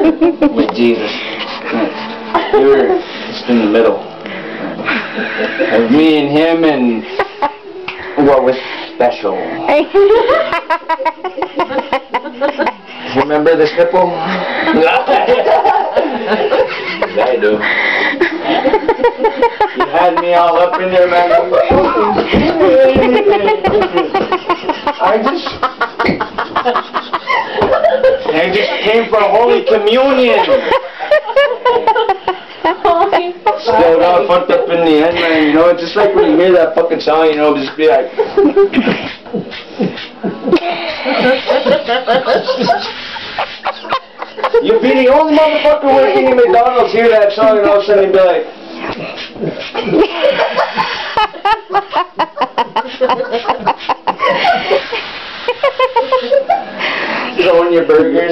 With Jesus. You're just in the middle. Of me and him and what was special. Remember this nipple? I do. You had me all up in there, man. I just came for Holy Communion. Still got fucked up in the end, man. You know, it's just like when you hear that fucking song, you know, just be like. You'd be the only motherfucker working in McDonald's hear that song and all of a sudden you'd be like. Throwing your burgers.